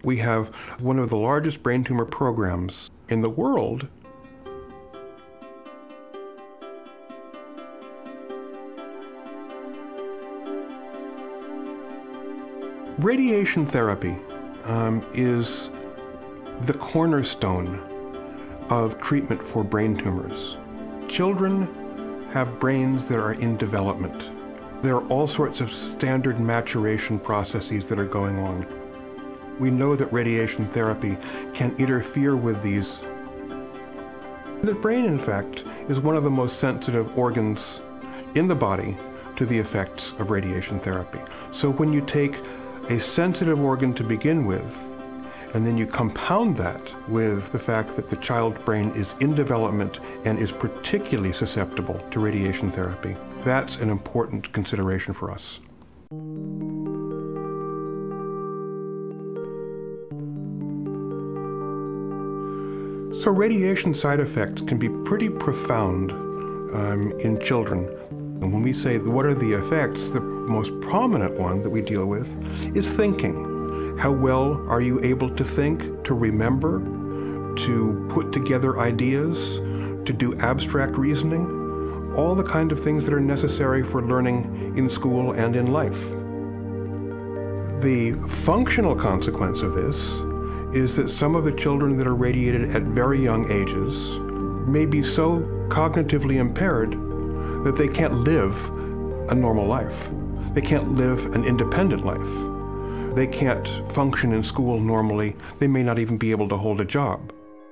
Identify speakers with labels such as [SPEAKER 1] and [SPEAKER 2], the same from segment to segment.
[SPEAKER 1] We have one of the largest brain tumor programs in the world. Radiation therapy is the cornerstone of treatment for brain tumors. Children have brains that are in development. There are all sorts of standard maturation processes that are going on. We know that radiation therapy can interfere with these. The brain, in fact, is one of the most sensitive organs in the body to the effects of radiation therapy. So when you take a sensitive organ to begin with, and then you compound that with the fact that the child's brain is in development and is particularly susceptible to radiation therapy, that's an important consideration for us. So radiation side effects can be pretty profound in children. And when we say, what are the effects, the most prominent one that we deal with is thinking. How well are you able to think, to remember, to put together ideas, to do abstract reasoning? All the kind of things that are necessary for learning in school and in life. The functional consequence of this is that some of the children that are radiated at very young ages may be so cognitively impaired that they can't live a normal life. They can't live an independent life. They can't function in school normally. They may not even be able to hold a job.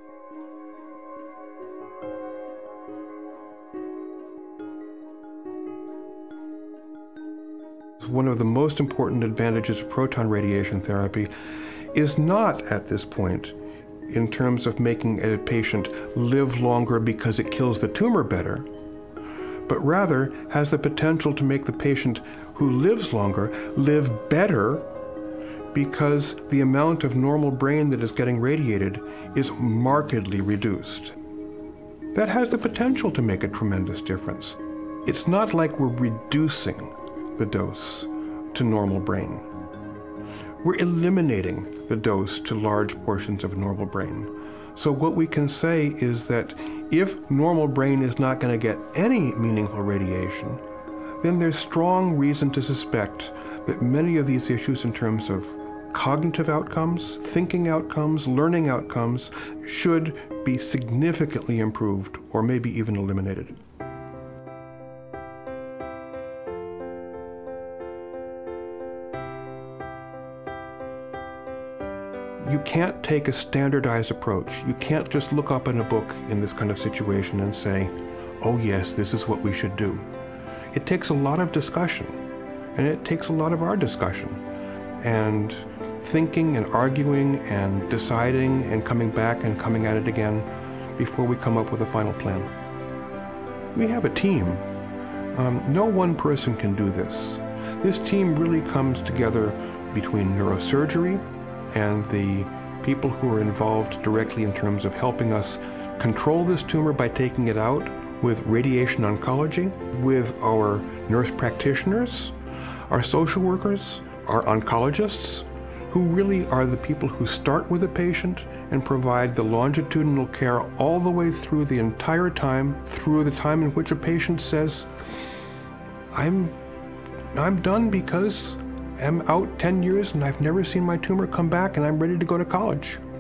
[SPEAKER 1] One of the most important advantages of proton radiation therapy is not at this point in terms of making a patient live longer because it kills the tumor better, but rather has the potential to make the patient who lives longer live better because the amount of normal brain that is getting radiated is markedly reduced. That has the potential to make a tremendous difference. It's not like we're reducing the dose to normal brain. We're eliminating the dose to large portions of normal brain. So what we can say is that if normal brain is not going to get any meaningful radiation, then there's strong reason to suspect that many of these issues in terms of cognitive outcomes, thinking outcomes, learning outcomes should be significantly improved or maybe even eliminated. You can't take a standardized approach. You can't just look up in a book in this kind of situation and say, oh yes, this is what we should do. It takes a lot of discussion, and it takes a lot of our discussion, and thinking and arguing and deciding and coming back and coming at it again before we come up with a final plan. We have a team. No one person can do this. This team really comes together between neurosurgery and the people who are involved directly in terms of helping us control this tumor by taking it out with radiation oncology, with our nurse practitioners, our social workers, our oncologists, who really are the people who start with a patient and provide the longitudinal care all the way through the entire time, through the time in which a patient says, I'm done because I'm out 10 years and I've never seen my tumor come back and I'm ready to go to college.